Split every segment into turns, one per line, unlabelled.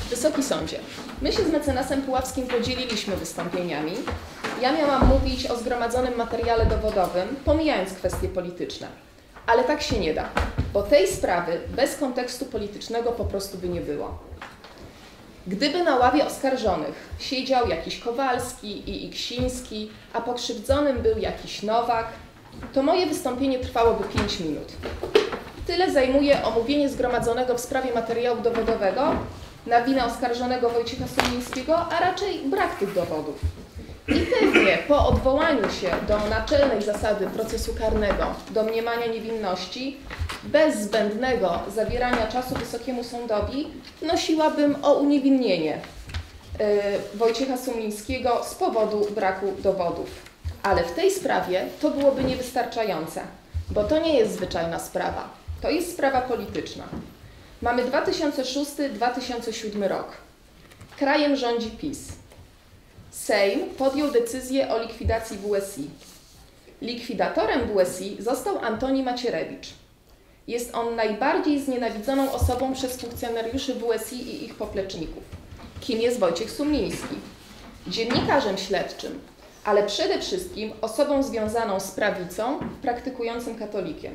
Wysoki Sądzie, my się z mecenasem Puławskim podzieliliśmy wystąpieniami. Ja miałam mówić o zgromadzonym materiale dowodowym, pomijając kwestie polityczne. Ale tak się nie da, bo tej sprawy bez kontekstu politycznego po prostu by nie było. Gdyby na ławie oskarżonych siedział jakiś Kowalski i Iksiński, a pokrzywdzonym był jakiś Nowak, to moje wystąpienie trwałoby 5 minut. Tyle zajmuje omówienie zgromadzonego w sprawie materiału dowodowego na winę oskarżonego Wojciecha Sumińskiego, a raczej brak tych dowodów. I pewnie po odwołaniu się do naczelnej zasady procesu karnego, domniemania niewinności, bez zbędnego zabierania czasu Wysokiemu Sądowi, wnosiłabym o uniewinnienie Wojciecha Sumińskiego z powodu braku dowodów. Ale w tej sprawie to byłoby niewystarczające, bo to nie jest zwyczajna sprawa. To jest sprawa polityczna. Mamy 2006-2007 rok. Krajem rządzi PiS. Sejm podjął decyzję o likwidacji WSI. Likwidatorem WSI został Antoni Macierewicz. Jest on najbardziej znienawidzoną osobą przez funkcjonariuszy WSI i ich popleczników. Kim jest Wojciech Sumiński? Dziennikarzem śledczym, ale przede wszystkim osobą związaną z prawicą, praktykującym katolikiem.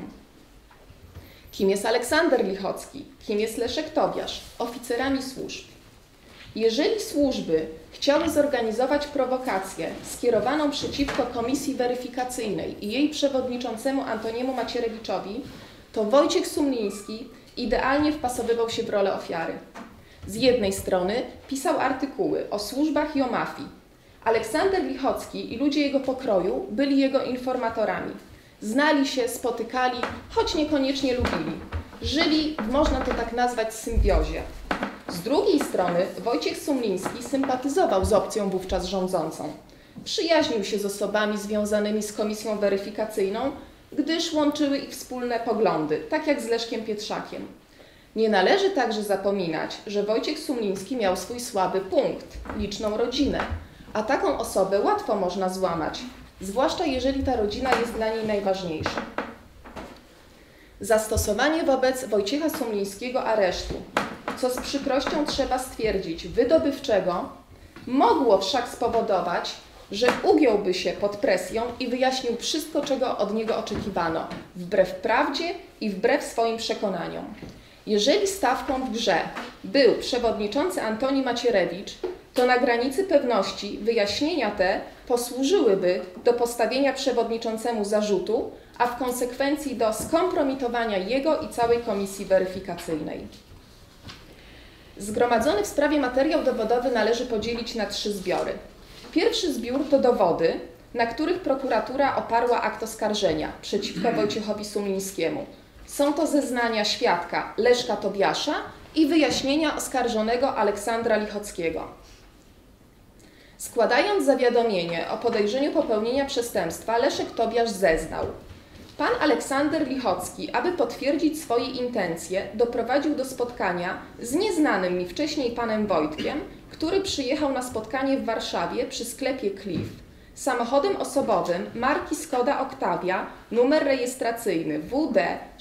Kim jest Aleksander Lichocki? Kim jest Leszek Tobiasz? Oficerami służb. Jeżeli służby chciały zorganizować prowokację skierowaną przeciwko komisji weryfikacyjnej i jej przewodniczącemu Antoniemu Macierewiczowi, to Wojciech Sumiński idealnie wpasowywał się w rolę ofiary. Z jednej strony pisał artykuły o służbach i o mafii. Aleksander Lichocki i ludzie jego pokroju byli jego informatorami. Znali się, spotykali, choć niekoniecznie lubili. Żyli, można to tak nazwać, w symbiozie. Z drugiej strony Wojciech Sumiński sympatyzował z opcją wówczas rządzącą. Przyjaźnił się z osobami związanymi z komisją weryfikacyjną, gdyż łączyły ich wspólne poglądy, tak jak z Leszkiem Pietrzakiem. Nie należy także zapominać, że Wojciech Sumiński miał swój słaby punkt, liczną rodzinę, a taką osobę łatwo można złamać, zwłaszcza jeżeli ta rodzina jest dla niej najważniejsza. Zastosowanie wobec Wojciecha Sumińskiego aresztu, co z przykrością trzeba stwierdzić, wydobywczego, mogło wszak spowodować, że ugiąłby się pod presją i wyjaśnił wszystko, czego od niego oczekiwano, wbrew prawdzie i wbrew swoim przekonaniom. Jeżeli stawką w grze był przewodniczący Antoni Macierewicz, to na granicy pewności wyjaśnienia te posłużyłyby do postawienia przewodniczącemu zarzutu, a w konsekwencji do skompromitowania jego i całej komisji weryfikacyjnej. Zgromadzony w sprawie materiał dowodowy należy podzielić na 3 zbiory. Pierwszy zbiór to dowody, na których prokuratura oparła akt oskarżenia przeciwko Wojciechowi Sumińskiemu. Są to zeznania świadka Leszka Tobiasza i wyjaśnienia oskarżonego Aleksandra Lichockiego. Składając zawiadomienie o podejrzeniu popełnienia przestępstwa, Leszek Tobiasz zeznał: pan Aleksander Lichocki, aby potwierdzić swoje intencje, doprowadził do spotkania z nieznanym mi wcześniej panem Wojtkiem, który przyjechał na spotkanie w Warszawie przy sklepie Cliff samochodem osobowym marki Skoda Octavia, numer rejestracyjny WD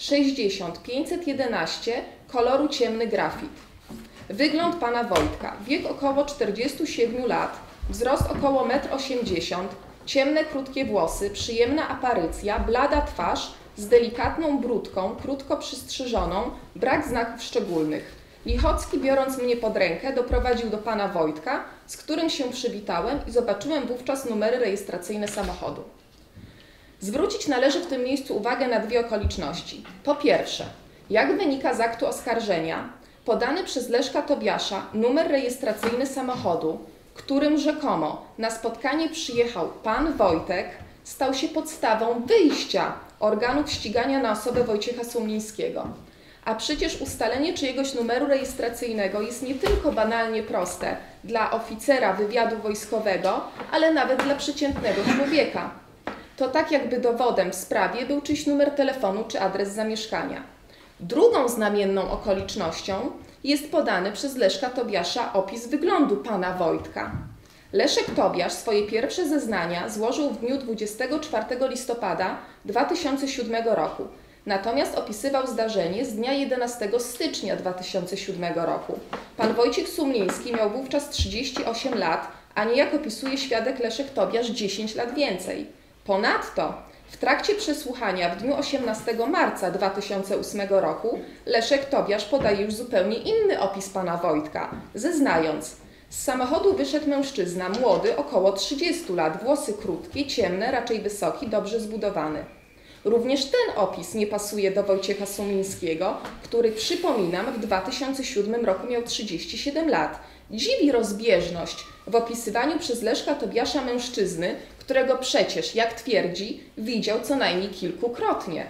60511, koloru ciemny grafit. Wygląd pana Wojtka, wiek około 47 lat, wzrost około 1,80 m, ciemne, krótkie włosy, przyjemna aparycja, blada twarz z delikatną bródką, krótko przystrzyżoną, brak znaków szczególnych. Lichocki, biorąc mnie pod rękę, doprowadził do pana Wojtka, z którym się przywitałem i zobaczyłem wówczas numery rejestracyjne samochodu. Zwrócić należy w tym miejscu uwagę na 2 okoliczności. Po pierwsze, jak wynika z aktu oskarżenia, podany przez Leszka Tobiasza numer rejestracyjny samochodu, którym rzekomo na spotkanie przyjechał pan Wojtek, stał się podstawą wyjścia organów ścigania na osobę Wojciecha Sumińskiego. A przecież ustalenie czyjegoś numeru rejestracyjnego jest nie tylko banalnie proste dla oficera wywiadu wojskowego, ale nawet dla przeciętnego człowieka. To tak jakby dowodem w sprawie był czyjś numer telefonu czy adres zamieszkania. Drugą znamienną okolicznością jest podany przez Leszka Tobiasza opis wyglądu pana Wojtka. Leszek Tobiasz swoje pierwsze zeznania złożył w dniu 24 listopada 2007 roku. Natomiast opisywał zdarzenie z dnia 11 stycznia 2007 roku. Pan Wojciech Sumliński miał wówczas 38 lat, a nie, jak opisuje świadek Leszek Tobiasz, 10 lat więcej. Ponadto w trakcie przesłuchania w dniu 18 marca 2008 roku Leszek Tobiasz podaje już zupełnie inny opis pana Wojtka, zeznając: z samochodu wyszedł mężczyzna, młody, około 30 lat, włosy krótkie, ciemne, raczej wysoki, dobrze zbudowany. Również ten opis nie pasuje do Wojciecha Sumlińskiego, który, przypominam, w 2007 roku miał 37 lat. Dziwi rozbieżność w opisywaniu przez Leszka Tobiasza mężczyzny, którego przecież, jak twierdzi, widział co najmniej kilkukrotnie.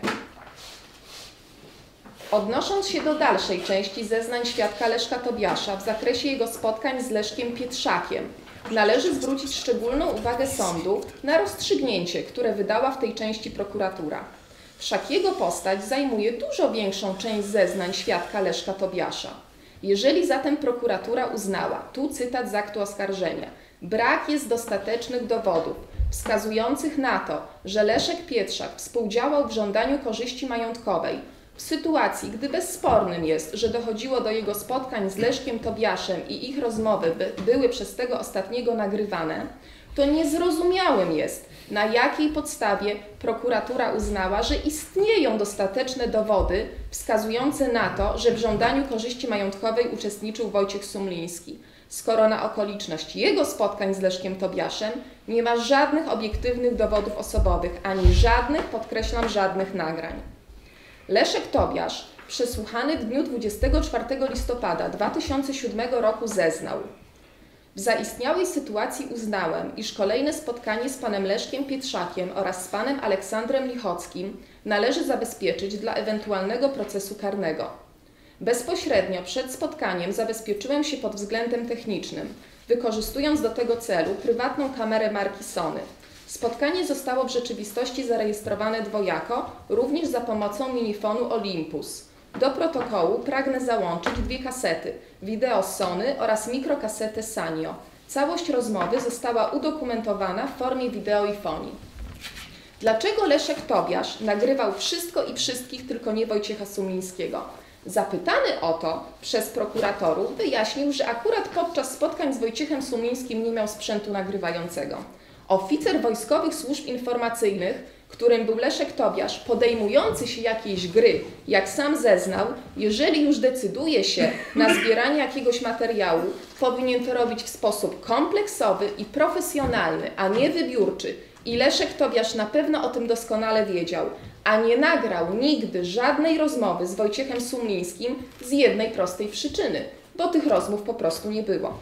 Odnosząc się do dalszej części zeznań świadka Leszka Tobiasza w zakresie jego spotkań z Leszkiem Pietrzakiem, należy zwrócić szczególną uwagę sądu na rozstrzygnięcie, które wydała w tej części prokuratura. Wszak jego postać zajmuje dużo większą część zeznań świadka Leszka Tobiasza. Jeżeli zatem prokuratura uznała, tu cytat z aktu oskarżenia, brak jest dostatecznych dowodów wskazujących na to, że Leszek Pietrzak współdziałał w żądaniu korzyści majątkowej, w sytuacji, gdy bezspornym jest, że dochodziło do jego spotkań z Leszkiem Tobiaszem i ich rozmowy były przez tego ostatniego nagrywane, to niezrozumiałym jest, na jakiej podstawie prokuratura uznała, że istnieją dostateczne dowody wskazujące na to, że w żądaniu korzyści majątkowej uczestniczył Wojciech Sumliński, skoro na okoliczność jego spotkań z Leszkiem Tobiaszem nie ma żadnych obiektywnych dowodów osobowych, ani żadnych, podkreślam, żadnych nagrań. Leszek Tobiasz, przesłuchany w dniu 24 listopada 2007 roku, zeznał: w zaistniałej sytuacji uznałem, iż kolejne spotkanie z panem Leszkiem Pietrzakiem oraz z panem Aleksandrem Lichockim należy zabezpieczyć dla ewentualnego procesu karnego. Bezpośrednio przed spotkaniem zabezpieczyłem się pod względem technicznym, wykorzystując do tego celu prywatną kamerę marki Sony. Spotkanie zostało w rzeczywistości zarejestrowane dwojako, również za pomocą minifonu Olympus. Do protokołu pragnę załączyć 2 kasety, wideo Sony oraz mikrokasetę Sanyo. Całość rozmowy została udokumentowana w formie wideo i fonii. Dlaczego Leszek Tobiasz nagrywał wszystko i wszystkich, tylko nie Wojciecha Sumlińskiego? Zapytany o to przez prokuratorów wyjaśnił, że akurat podczas spotkań z Wojciechem Sumlińskim nie miał sprzętu nagrywającego. Oficer wojskowych służb informacyjnych, którym był Leszek Tobiasz, podejmujący się jakiejś gry, jak sam zeznał, jeżeli już decyduje się na zbieranie jakiegoś materiału, powinien to robić w sposób kompleksowy i profesjonalny, a nie wybiórczy. I Leszek Tobiasz na pewno o tym doskonale wiedział, a nie nagrał nigdy żadnej rozmowy z Wojciechem Sumlińskim z jednej prostej przyczyny, bo tych rozmów po prostu nie było.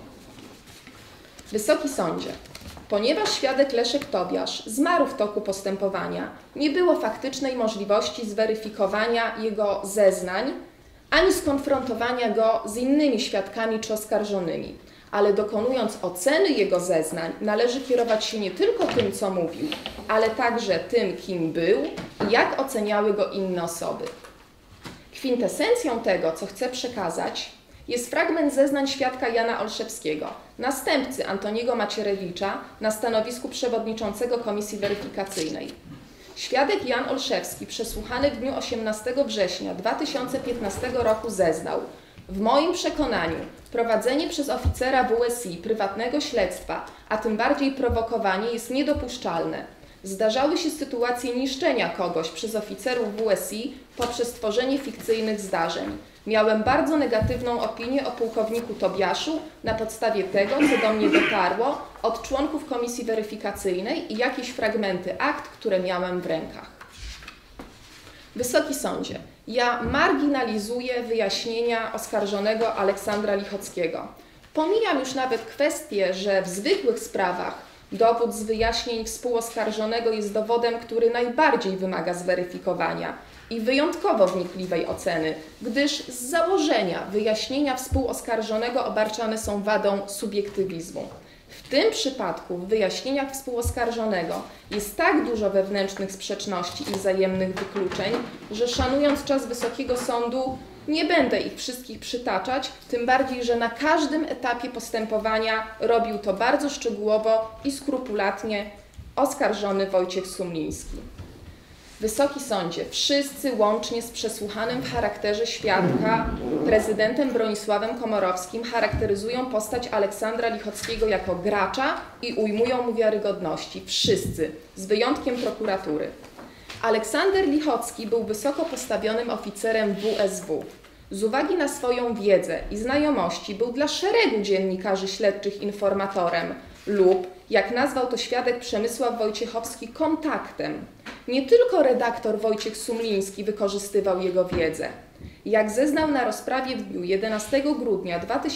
Wysoki Sądzie, ponieważ świadek Leszek Tobiasz zmarł w toku postępowania, nie było faktycznej możliwości zweryfikowania jego zeznań, ani skonfrontowania go z innymi świadkami czy oskarżonymi. Ale dokonując oceny jego zeznań, należy kierować się nie tylko tym, co mówił, ale także tym, kim był i jak oceniały go inne osoby. Kwintesencją tego, co chcę przekazać, jest fragment zeznań świadka Jana Olszewskiego, następcy Antoniego Macierewicza na stanowisku przewodniczącego Komisji Weryfikacyjnej. Świadek Jan Olszewski, przesłuchany w dniu 18 września 2015 roku, zeznał: w moim przekonaniu prowadzenie przez oficera WSI prywatnego śledztwa, a tym bardziej prowokowanie, jest niedopuszczalne. Zdarzały się sytuacje niszczenia kogoś przez oficerów WSI poprzez tworzenie fikcyjnych zdarzeń. Miałem bardzo negatywną opinię o pułkowniku Tobiaszu na podstawie tego, co do mnie dotarło od członków Komisji Weryfikacyjnej i jakieś fragmenty akt, które miałem w rękach. Wysoki Sądzie, ja marginalizuję wyjaśnienia oskarżonego Aleksandra Lichockiego. Pomijam już nawet kwestię, że w zwykłych sprawach dowód z wyjaśnień współoskarżonego jest dowodem, który najbardziej wymaga zweryfikowania i wyjątkowo wnikliwej oceny, gdyż z założenia wyjaśnienia współoskarżonego obarczane są wadą subiektywizmu. W tym przypadku w wyjaśnieniach współoskarżonego jest tak dużo wewnętrznych sprzeczności i wzajemnych wykluczeń, że szanując czas Wysokiego Sądu nie będę ich wszystkich przytaczać, tym bardziej, że na każdym etapie postępowania robił to bardzo szczegółowo i skrupulatnie oskarżony Wojciech Sumliński. Wysoki Sądzie, wszyscy łącznie z przesłuchanym w charakterze świadka prezydentem Bronisławem Komorowskim charakteryzują postać Aleksandra Lichockiego jako gracza i ujmują mu wiarygodności. Wszyscy, z wyjątkiem prokuratury. Aleksander Lichocki był wysoko postawionym oficerem WSW. Z uwagi na swoją wiedzę i znajomości był dla szeregu dziennikarzy śledczych informatorem lub, jak nazwał to świadek Przemysław Wojciechowski, kontaktem. Nie tylko redaktor Wojciech Sumliński wykorzystywał jego wiedzę. Jak zeznał na rozprawie w dniu 11 grudnia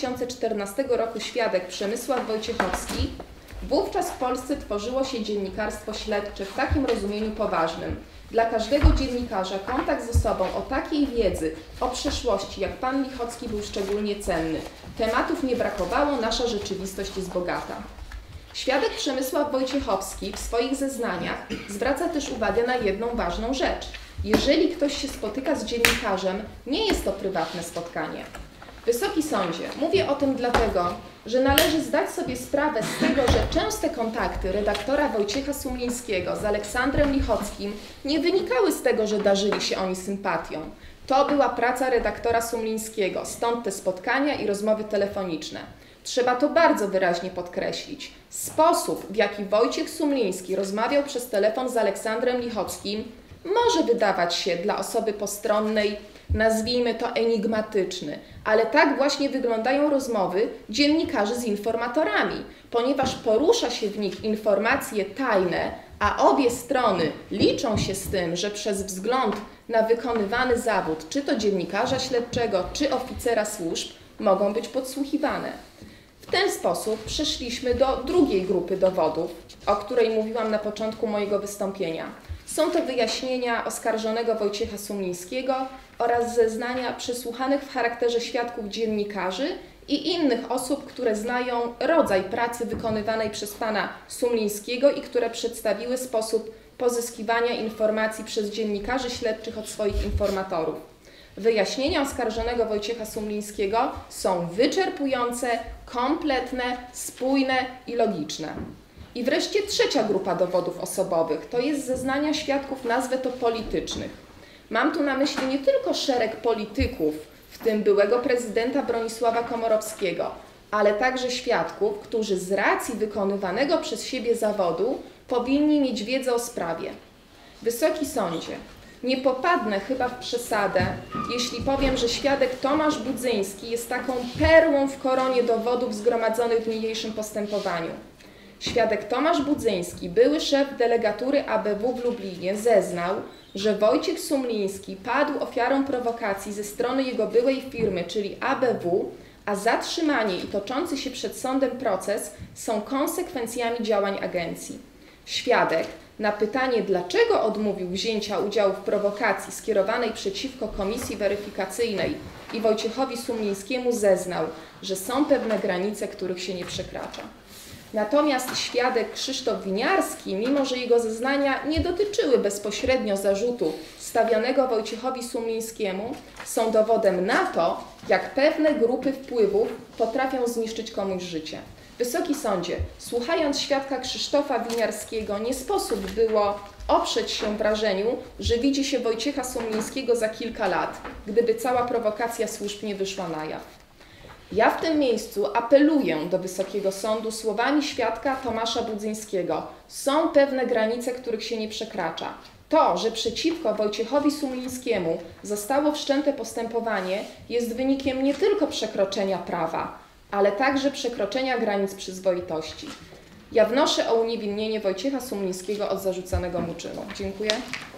2014 roku świadek Przemysław Wojciechowski, wówczas w Polsce tworzyło się dziennikarstwo śledcze w takim rozumieniu poważnym. Dla każdego dziennikarza kontakt z osobą o takiej wiedzy o przeszłości jak pan Lichocki był szczególnie cenny. Tematów nie brakowało, nasza rzeczywistość jest bogata. Świadek Przemysław Wojciechowski w swoich zeznaniach zwraca też uwagę na jedną ważną rzecz. Jeżeli ktoś się spotyka z dziennikarzem, nie jest to prywatne spotkanie. Wysoki Sądzie, mówię o tym dlatego, że należy zdać sobie sprawę z tego, że częste kontakty redaktora Wojciecha Sumlińskiego z Aleksandrem Lichockim nie wynikały z tego, że darzyli się oni sympatią. To była praca redaktora Sumlińskiego, stąd te spotkania i rozmowy telefoniczne. Trzeba to bardzo wyraźnie podkreślić. Sposób, w jaki Wojciech Sumliński rozmawiał przez telefon z Aleksandrem Lichockim, może wydawać się dla osoby postronnej, nazwijmy to enigmatyczny, ale tak właśnie wyglądają rozmowy dziennikarzy z informatorami, ponieważ porusza się w nich informacje tajne, a obie strony liczą się z tym, że przez wzgląd na wykonywany zawód, czy to dziennikarza śledczego, czy oficera służb, mogą być podsłuchiwane. W ten sposób przeszliśmy do drugiej grupy dowodów, o której mówiłam na początku mojego wystąpienia. Są to wyjaśnienia oskarżonego Wojciecha Sumlińskiego oraz zeznania przesłuchanych w charakterze świadków dziennikarzy i innych osób, które znają rodzaj pracy wykonywanej przez pana Sumlińskiego i które przedstawiły sposób pozyskiwania informacji przez dziennikarzy śledczych od swoich informatorów. Wyjaśnienia oskarżonego Wojciecha Sumlińskiego są wyczerpujące, kompletne, spójne i logiczne. I wreszcie trzecia grupa dowodów osobowych, to jest zeznania świadków, nazwę to politycznych. Mam tu na myśli nie tylko szereg polityków, w tym byłego prezydenta Bronisława Komorowskiego, ale także świadków, którzy z racji wykonywanego przez siebie zawodu powinni mieć wiedzę o sprawie. Wysoki Sądzie, nie popadnę chyba w przesadę, jeśli powiem, że świadek Tomasz Budzyński jest taką perłą w koronie dowodów zgromadzonych w niniejszym postępowaniu. Świadek Tomasz Budzyński, były szef delegatury ABW w Lublinie, zeznał, że Wojciech Sumliński padł ofiarą prowokacji ze strony jego byłej firmy, czyli ABW, a zatrzymanie i toczący się przed sądem proces są konsekwencjami działań agencji. Świadek na pytanie, dlaczego odmówił wzięcia udziału w prowokacji skierowanej przeciwko komisji weryfikacyjnej i Wojciechowi Sumlińskiemu, zeznał, że są pewne granice, których się nie przekracza. Natomiast świadek Krzysztof Winiarski, mimo że jego zeznania nie dotyczyły bezpośrednio zarzutu stawianego Wojciechowi Sumlińskiemu, są dowodem na to, jak pewne grupy wpływów potrafią zniszczyć komuś życie. Wysoki Sądzie, słuchając świadka Krzysztofa Winiarskiego, nie sposób było oprzeć się wrażeniu, że widzi się Wojciecha Sumlińskiego za kilka lat, gdyby cała prowokacja służb nie wyszła na jaw. Ja w tym miejscu apeluję do Wysokiego Sądu słowami świadka Tomasza Budzyńskiego. Są pewne granice, których się nie przekracza. To, że przeciwko Wojciechowi Sumlińskiemu zostało wszczęte postępowanie, jest wynikiem nie tylko przekroczenia prawa, ale także przekroczenia granic przyzwoitości. Ja wnoszę o uniewinnienie Wojciecha Sumlińskiego od zarzucanego mu czynu. Dziękuję.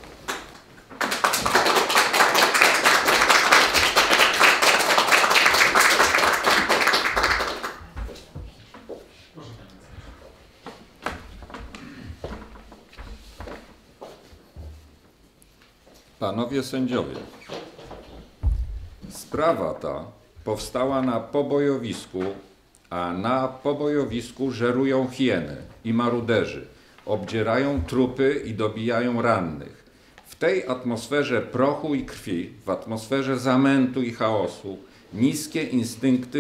Panowie sędziowie, sprawa ta powstała na pobojowisku, a na pobojowisku żerują hieny i maruderzy, obdzierają trupy i dobijają rannych. W tej atmosferze prochu i krwi, w atmosferze zamętu i chaosu, niskie instynkty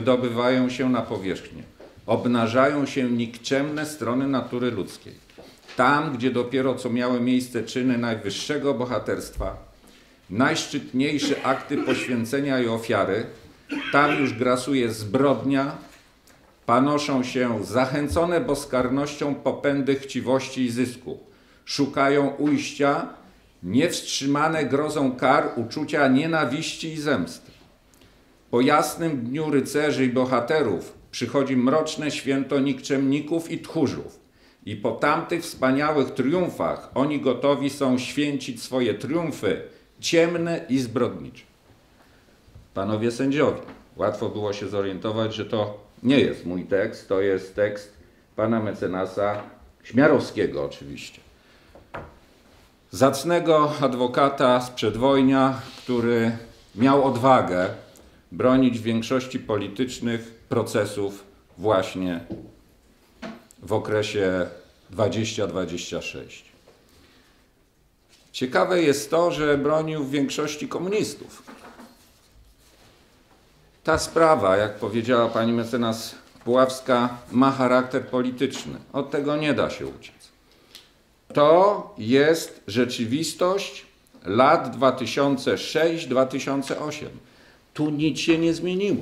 wydobywają się na powierzchnię, obnażają się nikczemne strony natury ludzkiej. tam, gdzie dopiero co miały miejsce czyny najwyższego bohaterstwa, najszczytniejsze akty poświęcenia i ofiary, tam już grasuje zbrodnia, panoszą się zachęcone bezkarnością popędy chciwości i zysku, szukają ujścia, niewstrzymane grozą kar uczucia nienawiści i zemsty. Po jasnym dniu rycerzy i bohaterów przychodzi mroczne święto nikczemników i tchórzów. I po tamtych wspaniałych triumfach oni gotowi są święcić swoje triumfy ciemne i zbrodnicze. Panowie sędziowie, łatwo było się zorientować, że to nie jest mój tekst, to jest tekst pana mecenasa Śmiarowskiego oczywiście. Zacnego adwokata z przedwojnia, który miał odwagę bronić w większości politycznych procesów właśnie w okresie 20-26. Ciekawe jest to, że bronił w większości komunistów. Ta sprawa, jak powiedziała pani mecenas Puławska, ma charakter polityczny. Od tego nie da się uciec. To jest rzeczywistość lat 2006-2008. Tu nic się nie zmieniło.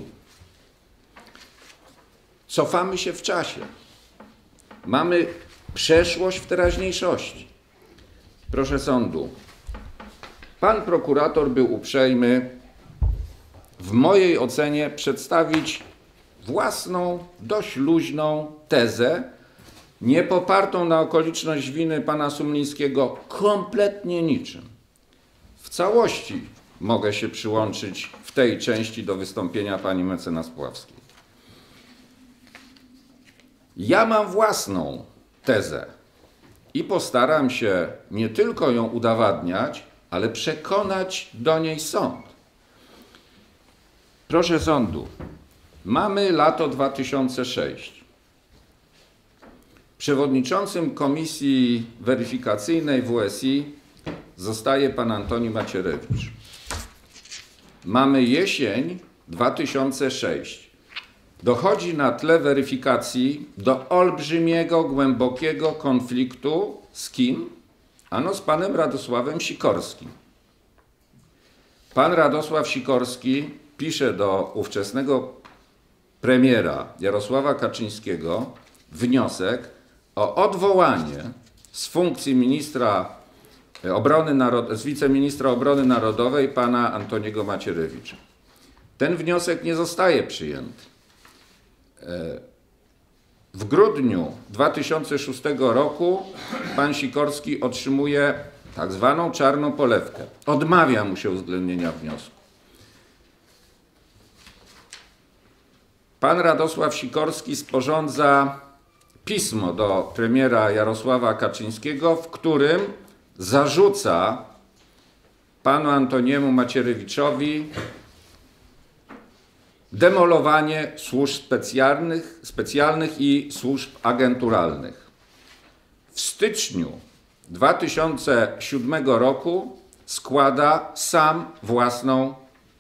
Cofamy się w czasie. Mamy przeszłość w teraźniejszości. Proszę sądu, pan prokurator był uprzejmy w mojej ocenie przedstawić własną, dość luźną tezę, nie popartą na okoliczność winy pana Sumlińskiego kompletnie niczym. W całości mogę się przyłączyć w tej części do wystąpienia pani mecenas Puławskiej. Ja mam własną tezę i postaram się nie tylko ją udowadniać, ale przekonać do niej sąd. Proszę sądu, mamy lato 2006. Przewodniczącym komisji weryfikacyjnej WSI zostaje pan Antoni Macierewicz. Mamy jesień 2006. Dochodzi na tle weryfikacji do olbrzymiego, głębokiego konfliktu z kim? Ano z panem Radosławem Sikorskim. Pan Radosław Sikorski pisze do ówczesnego premiera Jarosława Kaczyńskiego wniosek o odwołanie z funkcji ministra z wiceministra obrony narodowej pana Antoniego Macierewicza. Ten wniosek nie zostaje przyjęty. W grudniu 2006 roku pan Sikorski otrzymuje tak zwaną czarną polewkę. Odmawia mu się uwzględnienia wniosku. Pan Radosław Sikorski sporządza pismo do premiera Jarosława Kaczyńskiego, w którym zarzuca panu Antoniemu Macierewiczowi demolowanie służb specjalnych i służb agenturalnych. W styczniu 2007 roku składa sam własną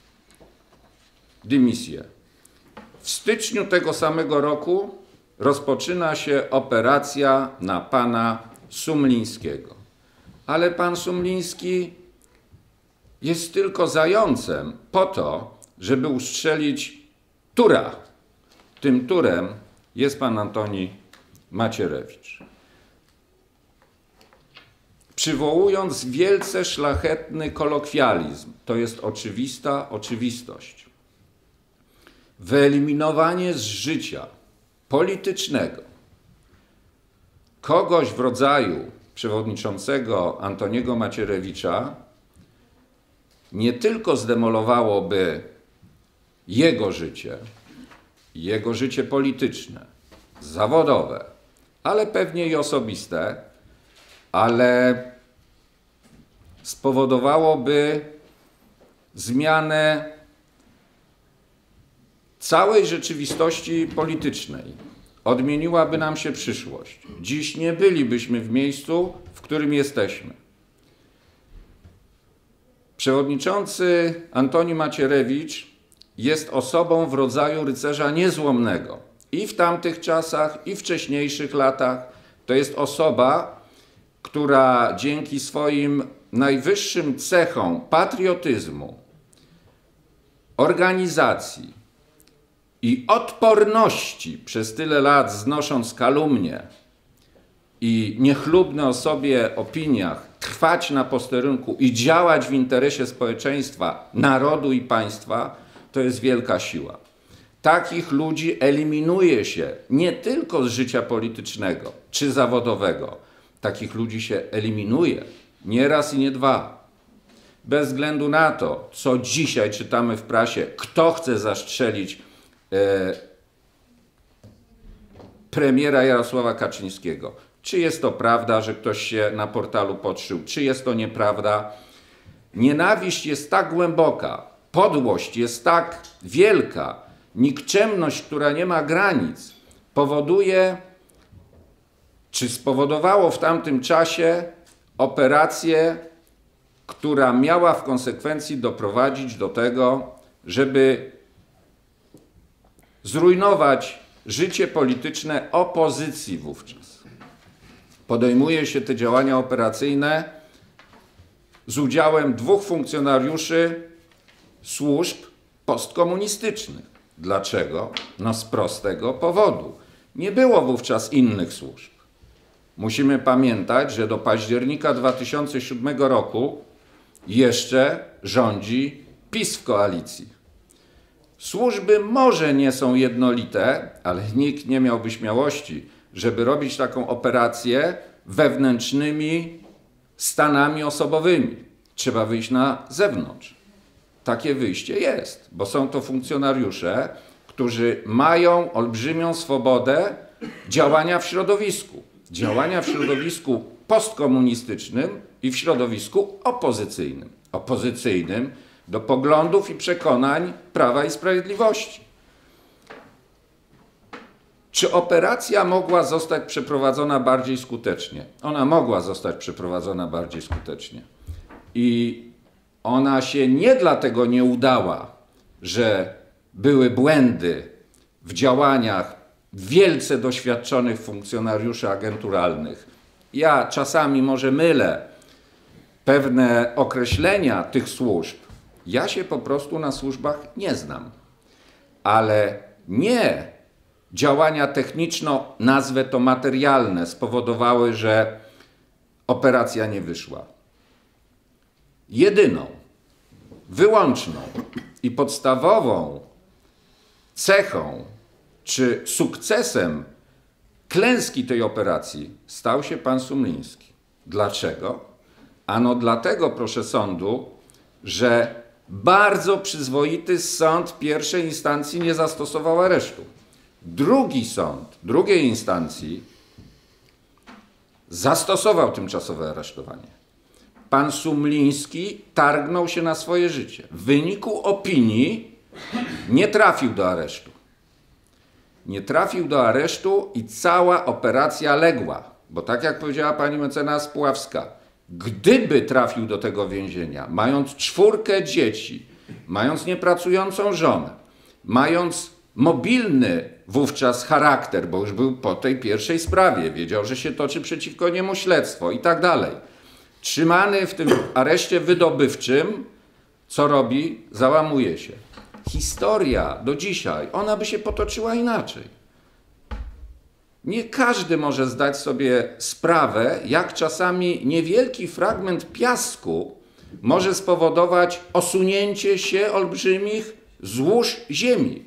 dymisję. W styczniu tego samego roku rozpoczyna się operacja na pana Sumlińskiego. Ale pan Sumliński jest tylko zającem po to, żeby ustrzelić tura. Tym turem jest pan Antoni Macierewicz. Przywołując wielce szlachetny kolokwializm, to jest oczywista oczywistość. Wyeliminowanie z życia politycznego kogoś w rodzaju przewodniczącego Antoniego Macierewicza nie tylko zdemolowałoby jego życie polityczne, zawodowe, ale pewnie i osobiste, ale spowodowałoby zmianę całej rzeczywistości politycznej. Odmieniłaby nam się przyszłość. Dziś nie bylibyśmy w miejscu, w którym jesteśmy. Przewodniczący Antoni Macierewicz jest osobą w rodzaju rycerza niezłomnego. I w tamtych czasach, i w wcześniejszych latach to jest osoba, która dzięki swoim najwyższym cechom patriotyzmu, organizacji i odporności przez tyle lat znosząc kalumnie i niechlubne o sobie opiniach, trwać na posterunku i działać w interesie społeczeństwa, narodu i państwa, to jest wielka siła. Takich ludzi eliminuje się nie tylko z życia politycznego czy zawodowego. Takich ludzi się eliminuje nie raz i nie dwa. Bez względu na to, co dzisiaj czytamy w prasie, kto chce zastrzelić premiera Jarosława Kaczyńskiego. Czy jest to prawda, że ktoś się na portalu podszył, czy jest to nieprawda. Nienawiść jest tak głęboka, podłość jest tak wielka, nikczemność, która nie ma granic, powoduje, czy spowodowało w tamtym czasie operację, która miała w konsekwencji doprowadzić do tego, żeby zrujnować życie polityczne opozycji wówczas. Podejmuje się te działania operacyjne z udziałem 2 funkcjonariuszy służb postkomunistycznych. Dlaczego? No z prostego powodu. Nie było wówczas innych służb. Musimy pamiętać, że do października 2007 roku jeszcze rządzi PiS w koalicji. Służby może nie są jednolite, ale nikt nie miałby śmiałości, żeby robić taką operację wewnętrznymi stanami osobowymi. Trzeba wyjść na zewnątrz. Takie wyjście jest, bo są to funkcjonariusze, którzy mają olbrzymią swobodę działania w środowisku. Działania w środowisku postkomunistycznym i w środowisku opozycyjnym. Opozycyjnym do poglądów i przekonań Prawa i Sprawiedliwości. Czy operacja mogła zostać przeprowadzona bardziej skutecznie? Ona mogła zostać przeprowadzona bardziej skutecznie. I ona się nie dlatego nie udała, że były błędy w działaniach wielce doświadczonych funkcjonariuszy agenturalnych. Ja czasami może mylę pewne określenia tych służb. Ja się po prostu na służbach nie znam. Ale nie działania techniczno, nazwę to materialne, spowodowały, że operacja nie wyszła. Jedyną, wyłączną i podstawową cechą czy sukcesem klęski tej operacji stał się pan Sumliński. Dlaczego? Ano dlatego, proszę sądu, że bardzo przyzwoity sąd pierwszej instancji nie zastosował aresztu. Drugi sąd drugiej instancji zastosował tymczasowe aresztowanie. Pan Sumliński targnął się na swoje życie. W wyniku opinii nie trafił do aresztu. Nie trafił do aresztu i cała operacja legła. Bo tak jak powiedziała pani mecenas Puławska, gdyby trafił do tego więzienia, mając 4 dzieci, mając niepracującą żonę, mając mobilny wówczas charakter, bo już był po tej pierwszej sprawie, wiedział, że się toczy przeciwko niemu śledztwo i tak dalej. Trzymany w tym areszcie wydobywczym, co robi? Załamuje się. Historia do dzisiaj, ona by się potoczyła inaczej. Nie każdy może zdać sobie sprawę, jak czasami niewielki fragment piasku może spowodować osunięcie się olbrzymich złóż ziemi.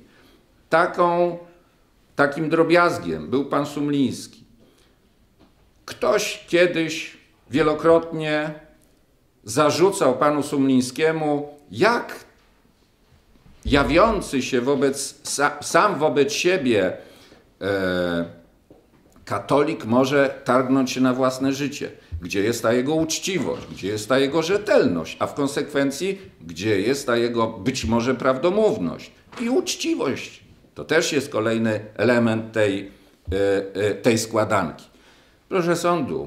Takim drobiazgiem był pan Sumliński. Ktoś kiedyś wielokrotnie zarzucał panu Sumlińskiemu, jak jawiący się sam wobec siebie katolik może targnąć się na własne życie. Gdzie jest ta jego uczciwość, gdzie jest ta jego rzetelność, a w konsekwencji, gdzie jest ta jego być może prawdomówność i uczciwość. To też jest kolejny element tej składanki. Proszę sądu,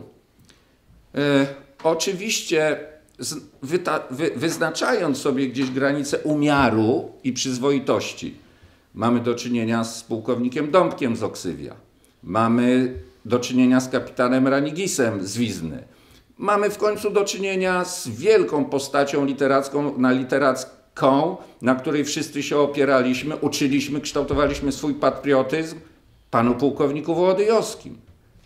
oczywiście wyznaczając sobie gdzieś granice umiaru i przyzwoitości, mamy do czynienia z pułkownikiem Dąbkiem z Oksywia, mamy do czynienia z kapitanem Ranigisem z Wizny, Mamy w końcu do czynienia z wielką postacią literacką, na której wszyscy się opieraliśmy, uczyliśmy, kształtowaliśmy swój patriotyzm, panu pułkowniku Wołodyjowskim.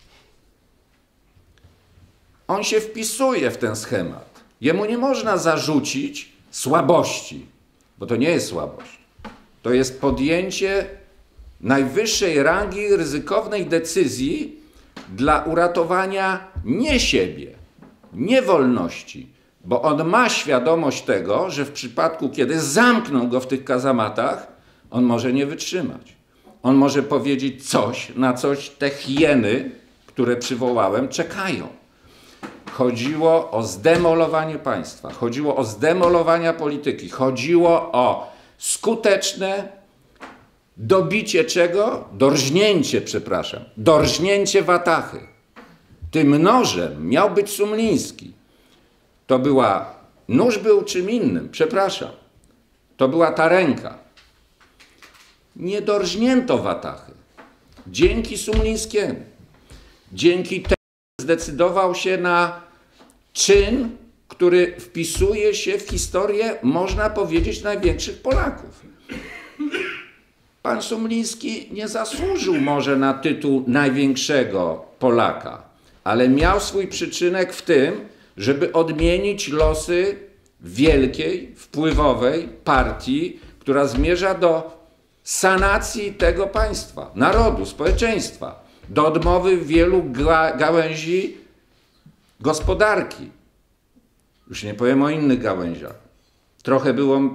On się wpisuje w ten schemat. Jemu nie można zarzucić słabości, bo to nie jest słabość. To jest podjęcie najwyższej rangi ryzykownej decyzji dla uratowania nie siebie, nie wolności, bo on ma świadomość tego, że w przypadku, kiedy zamkną go w tych kazamatach, on może nie wytrzymać. On może powiedzieć coś, na coś te hieny, które przywołałem, czekają. Chodziło o zdemolowanie państwa, chodziło o zdemolowanie polityki, chodziło o skuteczne dobicie czego? Dorżnięcie Watachy. Tym nożem miał być Sumliński. Nóż był czym innym, to była ta ręka. Nie dorżnięto Watachy. Dzięki Sumlińskiemu. Dzięki temu zdecydował się na czyn, który wpisuje się w historię, można powiedzieć, największych Polaków. Pan Sumliński nie zasłużył może na tytuł największego Polaka, ale miał swój przyczynek w tym, żeby odmienić losy wielkiej, wpływowej partii, która zmierza do sanacji tego państwa, narodu, społeczeństwa, do odmowy wielu gałęzi gospodarki. Już nie powiem o innych gałęziach. Trochę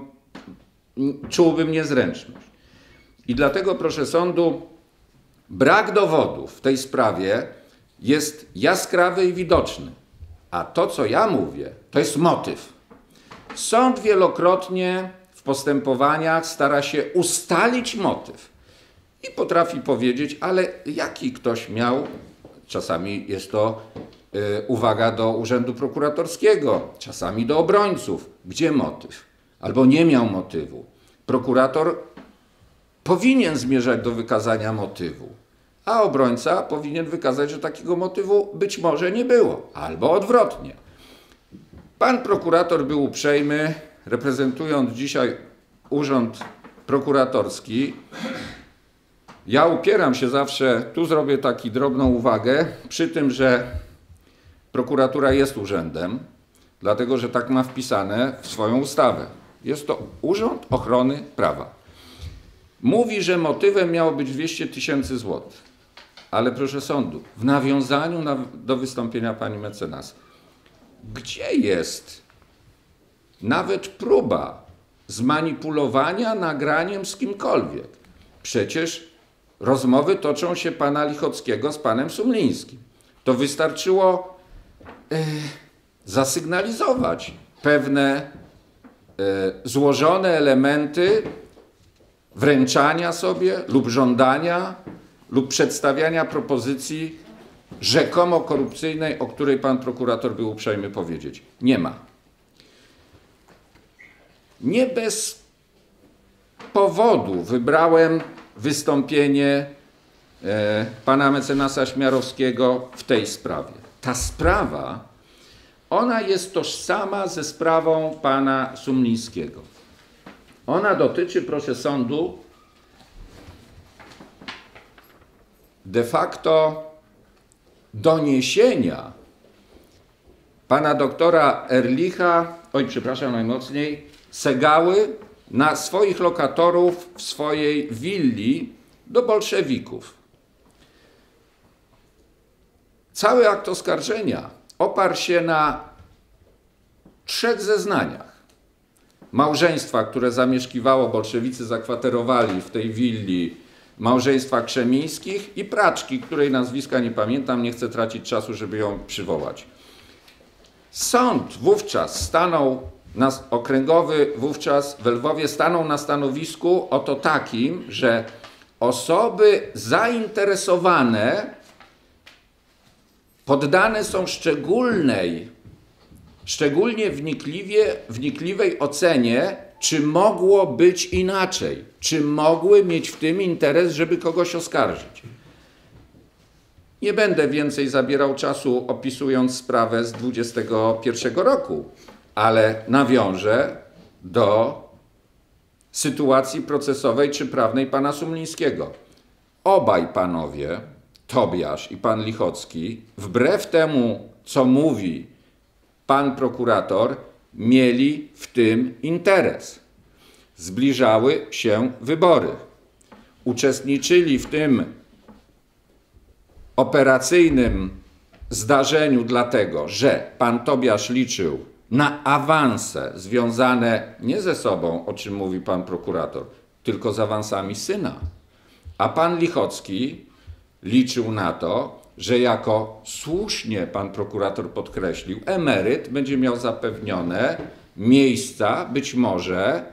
czułbym niezręczność. I dlatego, proszę sądu, brak dowodów w tej sprawie jest jaskrawy i widoczny. A to, co ja mówię, to jest motyw. Sąd wielokrotnie w postępowaniach stara się ustalić motyw i potrafi powiedzieć, ale jaki ktoś miał, czasami jest to uwaga do urzędu prokuratorskiego, czasami do obrońców, gdzie motyw, albo nie miał motywu. Prokurator powinien zmierzać do wykazania motywu, a obrońca powinien wykazać, że takiego motywu być może nie było, albo odwrotnie. Pan prokurator był uprzejmy, reprezentując dzisiaj urząd prokuratorski. Ja upieram się zawsze, tu zrobię taką drobną uwagę, przy tym, że prokuratura jest urzędem, dlatego że tak ma wpisane w swoją ustawę. Jest to Urząd Ochrony Prawa. Mówi, że motywem miało być 200 000 złotych. Ale proszę sądu, w nawiązaniu do wystąpienia pani mecenas, gdzie jest nawet próba zmanipulowania nagraniem z kimkolwiek? Przecież rozmowy toczą się pana Lichockiego z panem Sumlińskim. To wystarczyło zasygnalizować pewne złożone elementy wręczania sobie lub żądania lub przedstawiania propozycji rzekomo korupcyjnej, o której pan prokurator był uprzejmy powiedzieć. Nie ma. Nie bez powodu wybrałem wystąpienie pana mecenasa Śmiarowskiego w tej sprawie. Ta sprawa, ona jest tożsama ze sprawą pana Sumlińskiego. Ona dotyczy, proszę sądu, de facto doniesienia pana doktora Ehrlicha, najmocniej, Segały na swoich lokatorów w swojej willi do bolszewików. Cały akt oskarżenia oparł się na 3 zeznaniach. Małżeństwa, które zamieszkiwało, bolszewicy zakwaterowali w tej willi, małżeństwa Krzemińskich i praczki, której nazwiska nie pamiętam, nie chcę tracić czasu, żeby ją przywołać. Sąd wówczas okręgowy wówczas w Lwowie stanął na stanowisku oto takim, że osoby zainteresowane poddane są szczególnie wnikliwej ocenie, czy mogło być inaczej, czy mogły mieć w tym interes, żeby kogoś oskarżyć. Nie będę więcej zabierał czasu opisując sprawę z 21 roku, ale nawiążę do sytuacji procesowej czy prawnej pana Sumlińskiego. Obaj panowie, Tobiasz i pan Lichocki, wbrew temu, co mówi pan prokurator, mieli w tym interes. Zbliżały się wybory. Uczestniczyli w tym operacyjnym zdarzeniu dlatego, że pan Tobiasz liczył na awanse związane nie ze sobą, o czym mówi pan prokurator, tylko z awansami syna. A pan Lichocki liczył na to, że jako słusznie pan prokurator podkreślił, emeryt będzie miał zapewnione miejsca, być może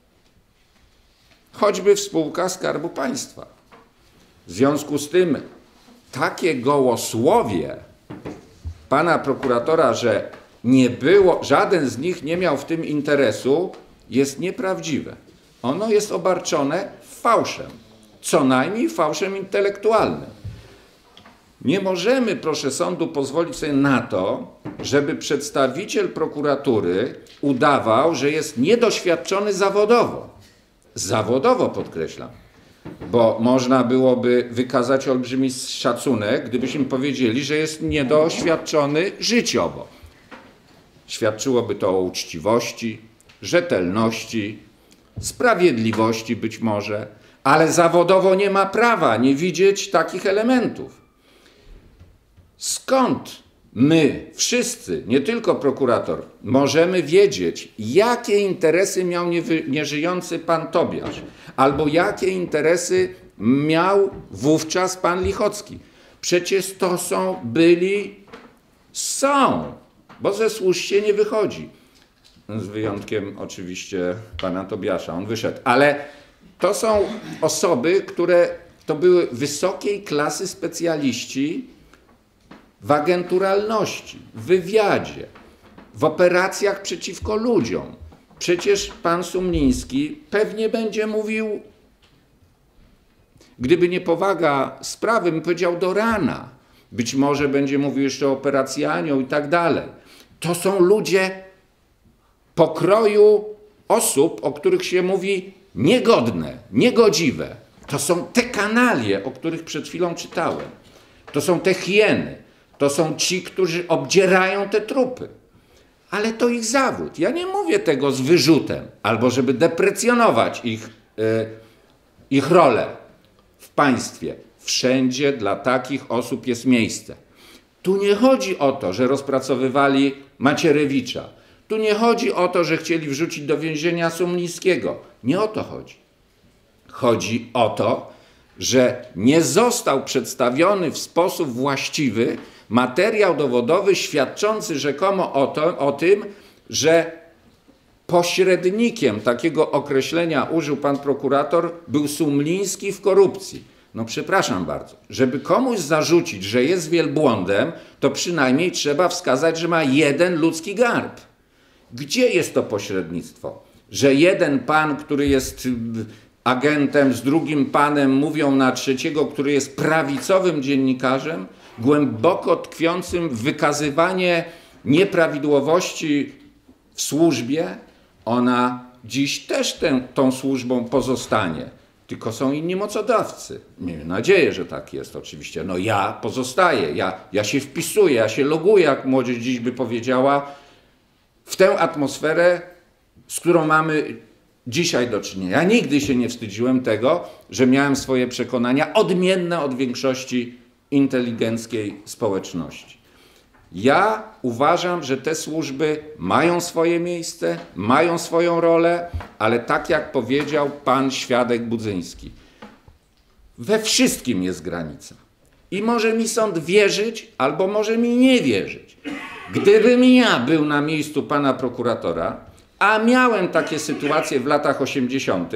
choćby w spółkach Skarbu Państwa. W związku z tym takie gołosłowie pana prokuratora, że nie było, żaden z nich nie miał w tym interesu, jest nieprawdziwe. Ono jest obarczone fałszem, co najmniej fałszem intelektualnym. Nie możemy, proszę sądu, pozwolić sobie na to, żeby przedstawiciel prokuratury udawał, że jest niedoświadczony zawodowo. Zawodowo podkreślam, bo można byłoby wykazać olbrzymi szacunek, gdybyśmy powiedzieli, że jest niedoświadczony życiowo. Świadczyłoby to o uczciwości, rzetelności, sprawiedliwości być może, ale zawodowo nie ma prawa nie widzieć takich elementów. Skąd my wszyscy, nie tylko prokurator, możemy wiedzieć, jakie interesy miał nieżyjący pan Tobiasz, albo jakie interesy miał wówczas pan Lichocki? Przecież to są, bo ze służb się nie wychodzi. Z wyjątkiem oczywiście pana Tobiasza, on wyszedł. Ale to są osoby, które to były wysokiej klasy specjaliści w agenturalności, w wywiadzie, w operacjach przeciwko ludziom. Przecież pan Sumliński pewnie będzie mówił, gdyby nie powaga sprawy, bym powiedział do rana. Być może będzie mówił jeszcze o operacji Anioł i tak dalej. To są ludzie pokroju osób, o których się mówi niegodne, niegodziwe. To są te kanalie, o których przed chwilą czytałem. To są te hieny. To są ci, którzy obdzierają te trupy. Ale to ich zawód. Ja nie mówię tego z wyrzutem, albo żeby deprecjonować ich rolę w państwie. Wszędzie dla takich osób jest miejsce. Tu nie chodzi o to, że rozpracowywali Macierewicza. Tu nie chodzi o to, że chcieli wrzucić do więzienia Sumlińskiego. Nie o to chodzi. Chodzi o to, że nie został przedstawiony w sposób właściwy materiał dowodowy świadczący rzekomo o tym, że pośrednikiem takiego określenia użył pan prokurator był Sumliński w korupcji. No przepraszam bardzo, żeby komuś zarzucić, że jest wielbłądem, to przynajmniej trzeba wskazać, że ma jeden ludzki garb. Gdzie jest to pośrednictwo? Że jeden pan, który jest agentem, z drugim panem mówią na trzeciego, który jest prawicowym dziennikarzem, głęboko tkwiącym w wykazywanie nieprawidłowości w służbie, ona dziś też tą służbą pozostanie. Tylko są inni mocodawcy. Miejmy nadzieję, że tak jest oczywiście. No ja pozostaję, ja się wpisuję, ja się loguję, jak młodzież dziś by powiedziała, w tę atmosferę, z którą mamy dzisiaj do czynienia. Ja nigdy się nie wstydziłem tego, że miałem swoje przekonania odmienne od większości inteligenckiej społeczności. Ja uważam, że te służby mają swoje miejsce, mają swoją rolę, ale tak jak powiedział pan świadek Budzyński, we wszystkim jest granica. I może mi sąd wierzyć, albo może mi nie wierzyć. Gdybym ja był na miejscu pana prokuratora, a miałem takie sytuacje w latach 80.,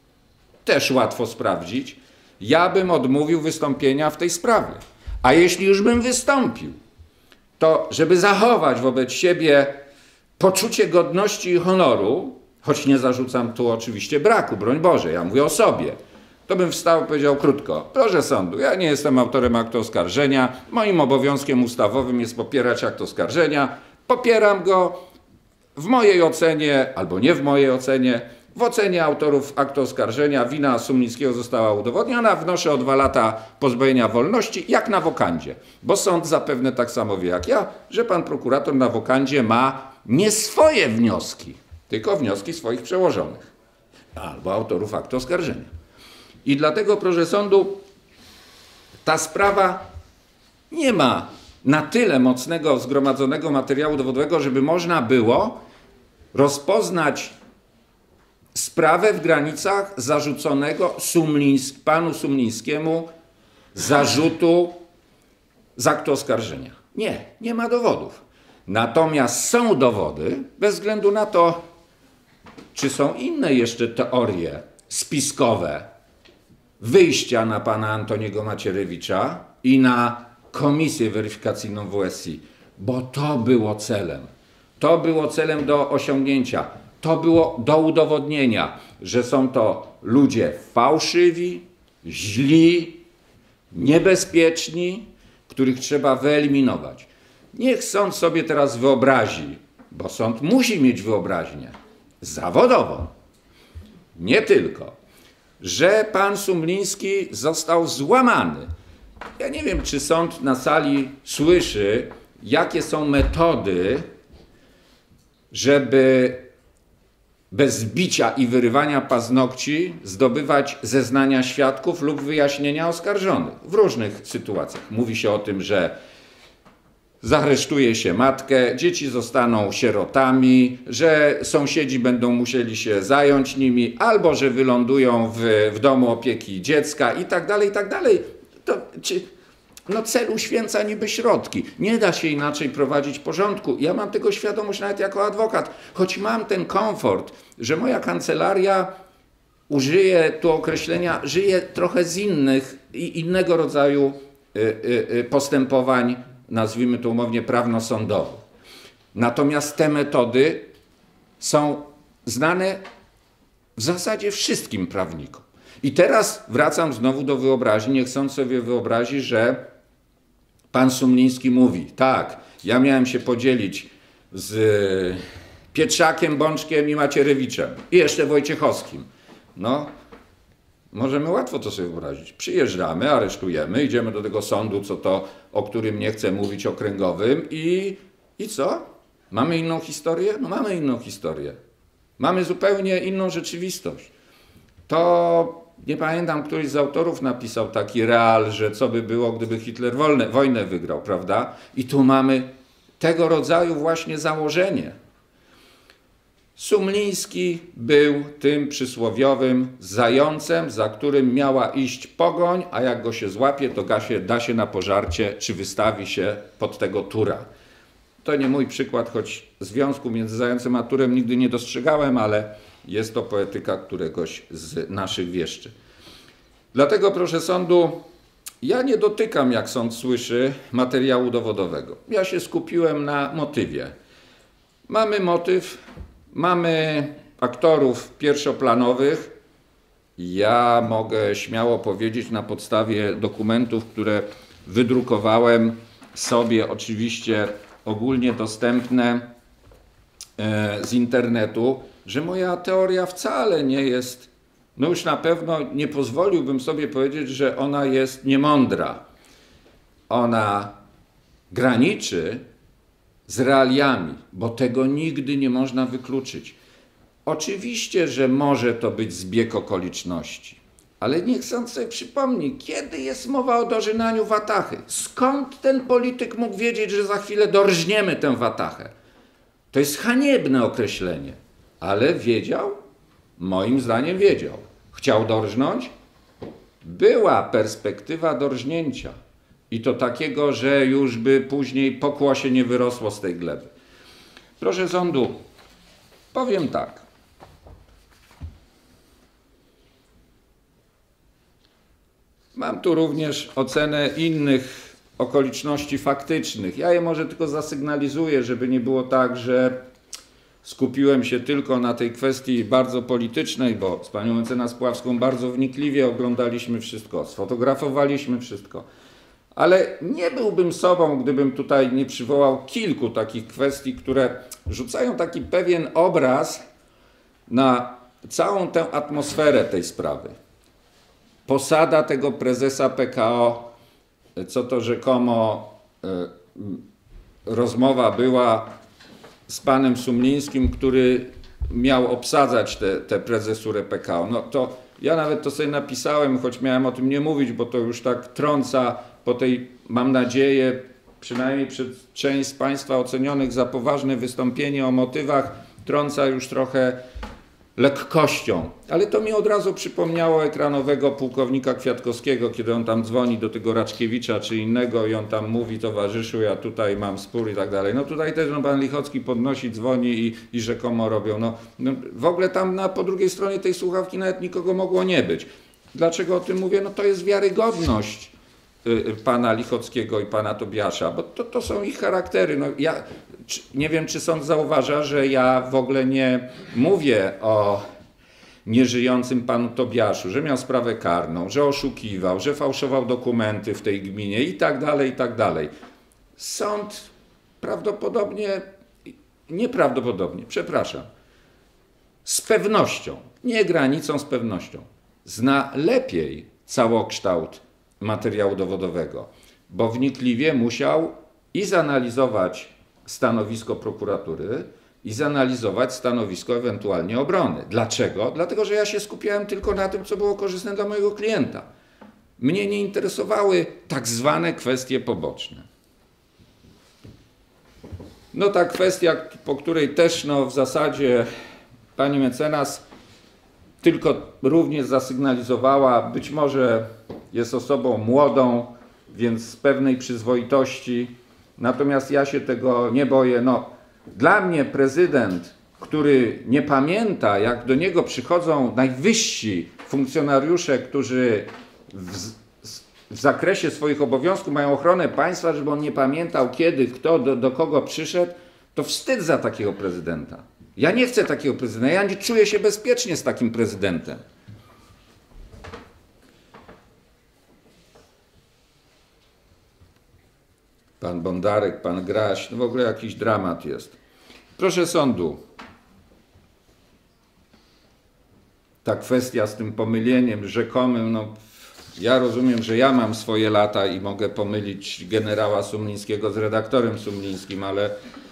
też łatwo sprawdzić, ja bym odmówił wystąpienia w tej sprawie. A jeśli już bym wystąpił, to żeby zachować wobec siebie poczucie godności i honoru, choć nie zarzucam tu oczywiście braku, broń Boże, ja mówię o sobie, to bym wstał i powiedział krótko: proszę sądu, ja nie jestem autorem aktu oskarżenia, moim obowiązkiem ustawowym jest popierać akt oskarżenia, popieram go w mojej ocenie, albo nie w mojej ocenie, w ocenie autorów aktu oskarżenia wina Sumlińskiego została udowodniona, wnoszę o 2 lata pozbawienia wolności, jak na wokandzie. Bo sąd zapewne tak samo wie jak ja, że pan prokurator na wokandzie ma nie swoje wnioski, tylko wnioski swoich przełożonych albo autorów aktu oskarżenia. I dlatego, proszę sądu, ta sprawa nie ma na tyle mocnego zgromadzonego materiału dowodowego, żeby można było rozpoznać sprawę w granicach zarzuconego panu Sumlińskiemu zarzutu z aktu oskarżenia. Nie, nie ma dowodów. Natomiast są dowody, bez względu na to, czy są inne jeszcze teorie spiskowe wyjścia na pana Antoniego Macierewicza i na komisję weryfikacyjną WSI, bo to było celem. To było celem do osiągnięcia. To było do udowodnienia, że są to ludzie fałszywi, źli, niebezpieczni, których trzeba wyeliminować. Niech sąd sobie teraz wyobrazi, bo sąd musi mieć wyobraźnię zawodową, nie tylko, że pan Sumliński został złamany. Ja nie wiem, czy sąd na sali słyszy, jakie są metody, żeby bez bicia i wyrywania paznokci zdobywać zeznania świadków lub wyjaśnienia oskarżonych w różnych sytuacjach. Mówi się o tym, że zaresztuje się matkę, dzieci zostaną sierotami, że sąsiedzi będą musieli się zająć nimi, albo że wylądują w domu opieki dziecka i tak dalej, i tak dalej. No cel uświęca niby środki. Nie da się inaczej prowadzić porządku. Ja mam tego świadomość nawet jako adwokat, choć mam ten komfort, że moja kancelaria, użyję tu określenia, żyje trochę z innego rodzaju postępowań, nazwijmy to umownie prawno-sądowych. Natomiast te metody są znane w zasadzie wszystkim prawnikom. I teraz wracam znowu do wyobraźni. Niech sąd sobie wyobrazi, że pan Sumliński mówi: tak, ja miałem się podzielić z Pietrzakiem, Bączkiem i Macierewiczem i jeszcze Wojciechowskim. No, możemy łatwo to sobie wyobrazić. Przyjeżdżamy, aresztujemy, idziemy do tego sądu, o którym nie chcę mówić, okręgowym i co? Mamy inną historię? No mamy inną historię. Mamy zupełnie inną rzeczywistość. To nie pamiętam, któryś z autorów napisał taki real, że co by było, gdyby Hitler wojnę wygrał, prawda? I tu mamy tego rodzaju właśnie założenie. Sumliński był tym przysłowiowym zającem, za którym miała iść pogoń, a jak go się złapie, to da się na pożarcie, czy wystawi się pod tego tura. To nie mój przykład, choć związku między zającem a turem nigdy nie dostrzegałem, ale jest to poetyka któregoś z naszych wieszczy. Dlatego, proszę sądu, ja nie dotykam, jak sąd słyszy, materiału dowodowego. Ja się skupiłem na motywie. Mamy motyw, mamy aktorów pierwszoplanowych. Ja mogę śmiało powiedzieć na podstawie dokumentów, które wydrukowałem sobie, oczywiście ogólnie dostępne z internetu, że moja teoria wcale nie jest, no już na pewno nie pozwoliłbym sobie powiedzieć, że ona jest niemądra. Ona graniczy z realiami, bo tego nigdy nie można wykluczyć. Oczywiście, że może to być zbieg okoliczności, ale niech sąd sobie przypomni, kiedy jest mowa o dorzynaniu watachy. Skąd ten polityk mógł wiedzieć, że za chwilę dorżniemy tę watachę? To jest haniebne określenie, ale wiedział? Moim zdaniem wiedział. Chciał dorżnąć? Była perspektywa dorżnięcia. I to takiego, że już by później pokłosie nie wyrosło z tej gleby. Proszę sądu, powiem tak. Mam tu również ocenę innych okoliczności faktycznych. Ja je może tylko zasygnalizuję, żeby nie było tak, że skupiłem się tylko na tej kwestii bardzo politycznej, bo z panią mecenas Puławską bardzo wnikliwie oglądaliśmy wszystko, sfotografowaliśmy wszystko. Ale nie byłbym sobą, gdybym tutaj nie przywołał kilku takich kwestii, które rzucają taki pewien obraz na całą tę atmosferę tej sprawy. Posada tego prezesa PKO, co to rzekomo rozmowa była z panem Sumlińskim, który miał obsadzać tę prezesurę PKO. No to ja nawet to sobie napisałem, choć miałem o tym nie mówić, bo to już tak trąca po tej, mam nadzieję, przynajmniej przez część z państwa ocenionych za poważne wystąpienie o motywach, trąca już trochę lekkością. Ale to mi od razu przypomniało ekranowego pułkownika Kwiatkowskiego, kiedy on tam dzwoni do tego Raczkiewicza czy innego i on tam mówi: towarzyszu, ja tutaj mam spór i tak dalej. No tutaj też pan Lichocki podnosi, dzwoni i rzekomo robią. No, w ogóle tam po drugiej stronie tej słuchawki nawet nikogo mogło nie być. Dlaczego o tym mówię? No to jest wiarygodność pana Lichockiego i pana Tobiasza, bo to są ich charaktery. No ja nie wiem, czy sąd zauważa, że ja w ogóle nie mówię o nieżyjącym panu Tobiaszu, że miał sprawę karną, że oszukiwał, że fałszował dokumenty w tej gminie i tak dalej, i tak dalej. Sąd prawdopodobnie, nieprawdopodobnie, przepraszam, z pewnością, nie granicą, z pewnością, zna lepiej całokształt materiału dowodowego, bo wnikliwie musiał i zanalizować stanowisko prokuratury i zanalizować stanowisko ewentualnie obrony. Dlaczego? Dlatego, że ja się skupiałem tylko na tym, co było korzystne dla mojego klienta. Mnie nie interesowały tak zwane kwestie poboczne. No ta kwestia, po której też w zasadzie pani mecenas tylko również zasygnalizowała, być może jest osobą młodą, więc z pewnej przyzwoitości, natomiast ja się tego nie boję. No, dla mnie prezydent, który nie pamięta, jak do niego przychodzą najwyżsi funkcjonariusze, którzy w zakresie swoich obowiązków mają ochronę państwa, żeby on nie pamiętał kiedy, kto, do kogo przyszedł, to wstyd za takiego prezydenta. Ja nie chcę takiego prezydenta, ja nie czuję się bezpiecznie z takim prezydentem. Pan Bondarek, pan Graś, no w ogóle jakiś dramat jest. Proszę sądu, ta kwestia z tym pomylieniem rzekomym, no ja rozumiem, że ja mam swoje lata i mogę pomylić generała Sumlińskiego z redaktorem Sumlińskim, ale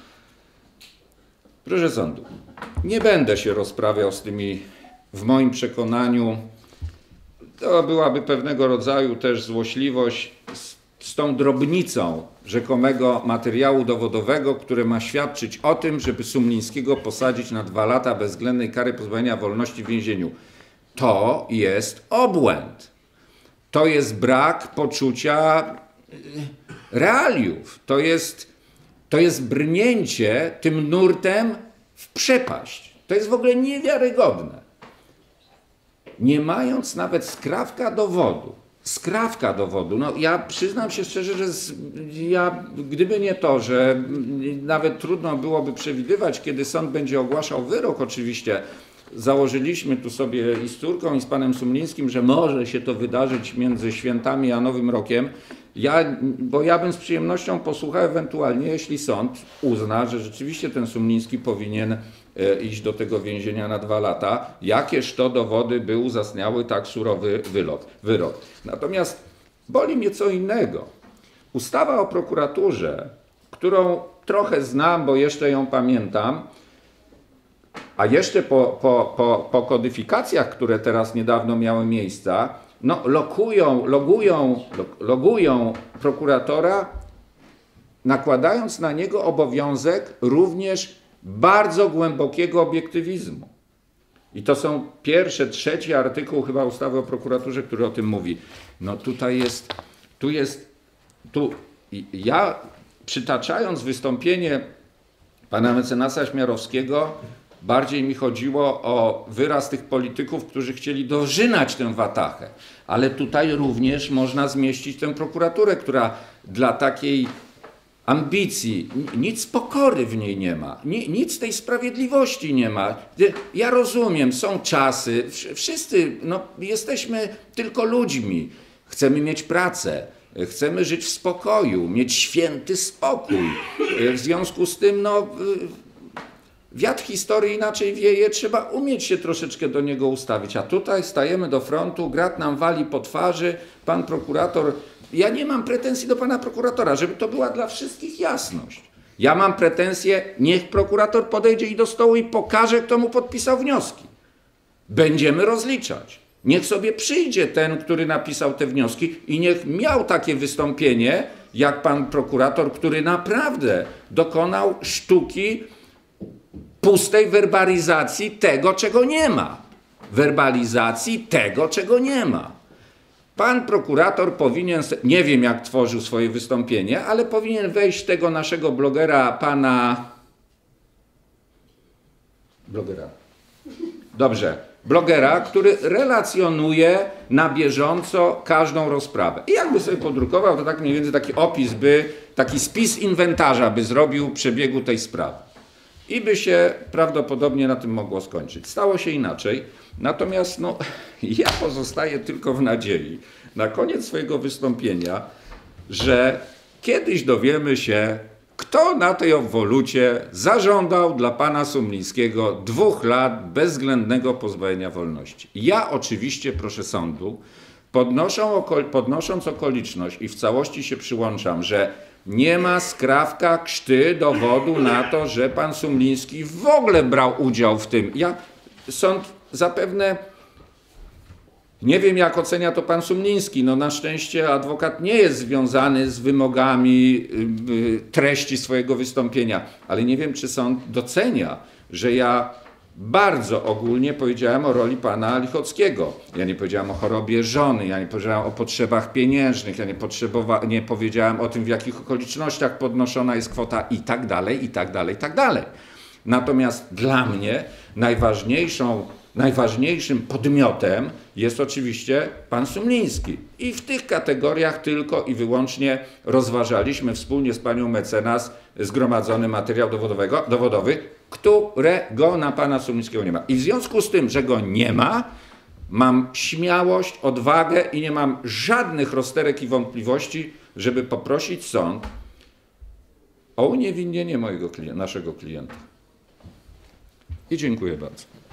proszę sądu, nie będę się rozprawiał z tymi, w moim przekonaniu, to byłaby pewnego rodzaju też złośliwość z tą drobnicą rzekomego materiału dowodowego, które ma świadczyć o tym, żeby Sumlińskiego posadzić na 2 lata bezwzględnej kary pozbawienia wolności w więzieniu. To jest obłęd. To jest brak poczucia realiów. To jest brnięcie tym nurtem w przepaść. To jest w ogóle niewiarygodne. Nie mając nawet skrawka dowodu. No ja przyznam się szczerze, że gdyby nie to, że nawet trudno byłoby przewidywać, kiedy sąd będzie ogłaszał wyrok, oczywiście założyliśmy tu sobie i z córką, i z panem Sumlińskim, że może się to wydarzyć między świętami a Nowym Rokiem. Bo ja bym z przyjemnością posłuchał ewentualnie, jeśli sąd uzna, że rzeczywiście ten Sumliński powinien iść do tego więzienia na 2 lata, jakież to dowody by uzasadniały tak surowy wyrok. Natomiast boli mnie co innego. Ustawa o prokuraturze, którą trochę znam, bo jeszcze ją pamiętam, a jeszcze po kodyfikacjach, które teraz niedawno miały miejsca, no logują prokuratora, nakładając na niego obowiązek również bardzo głębokiego obiektywizmu. I to są pierwszy, 3 artykuł chyba ustawy o prokuraturze, który o tym mówi. No ja przytaczając wystąpienie pana mecenasa Śmiarowskiego, bardziej mi chodziło o wyraz tych polityków, którzy chcieli dożynać tę watachę. Ale tutaj również można zmieścić tę prokuraturę, która dla takiej ambicji, nic pokory w niej nie ma, nic tej sprawiedliwości nie ma. Ja rozumiem, są czasy, wszyscy jesteśmy tylko ludźmi, chcemy mieć pracę, chcemy żyć w spokoju, mieć święty spokój. W związku z tym wiatr historii inaczej wieje, trzeba umieć się troszeczkę do niego ustawić, a tutaj stajemy do frontu, grat nam wali po twarzy, pan prokurator. Ja nie mam pretensji do pana prokuratora, żeby to była dla wszystkich jasność. Ja mam pretensje, niech prokurator podejdzie i do stołu i pokaże, kto mu podpisał wnioski. Będziemy rozliczać. Niech sobie przyjdzie ten, który napisał te wnioski i niech miał takie wystąpienie, jak pan prokurator, który naprawdę dokonał sztuki pustej werbalizacji tego, czego nie ma. Werbalizacji tego, czego nie ma. Pan prokurator powinien, nie wiem jak tworzył swoje wystąpienie, ale powinien wejść tego naszego blogera, blogera, który relacjonuje na bieżąco każdą rozprawę. I jakby sobie podrukował, to tak mniej więcej taki opis taki spis inwentarza by zrobił przebiegu tej sprawy. I by się prawdopodobnie na tym mogło skończyć. Stało się inaczej, natomiast ja pozostaję tylko w nadziei na koniec swojego wystąpienia, że kiedyś dowiemy się, kto na tej obwolucie zażądał dla pana Sumlińskiego 2 lat bezwzględnego pozbawienia wolności. Ja oczywiście proszę sądu, podnosząc okoliczność i w całości się przyłączam, że nie ma skrawka krzty dowodu na to, że pan Sumliński w ogóle brał udział w tym. Sąd zapewne, nie wiem jak ocenia to pan Sumliński, na szczęście adwokat nie jest związany z wymogami treści swojego wystąpienia, ale nie wiem czy sąd docenia, że ja bardzo ogólnie powiedziałem o roli pana Lichockiego. Ja nie powiedziałem o chorobie żony, ja nie powiedziałem o potrzebach pieniężnych, ja nie powiedziałem o tym, w jakich okolicznościach podnoszona jest kwota i tak dalej, i tak dalej, i tak dalej. Natomiast dla mnie najważniejszym podmiotem jest oczywiście pan Sumliński. I w tych kategoriach tylko i wyłącznie rozważaliśmy wspólnie z panią mecenas zgromadzony materiał dowodowy, którego na pana Sumlińskiego nie ma. I w związku z tym, że go nie ma, mam śmiałość, odwagę i nie mam żadnych rozterek i wątpliwości, żeby poprosić sąd o uniewinnienie naszego klienta. I dziękuję bardzo.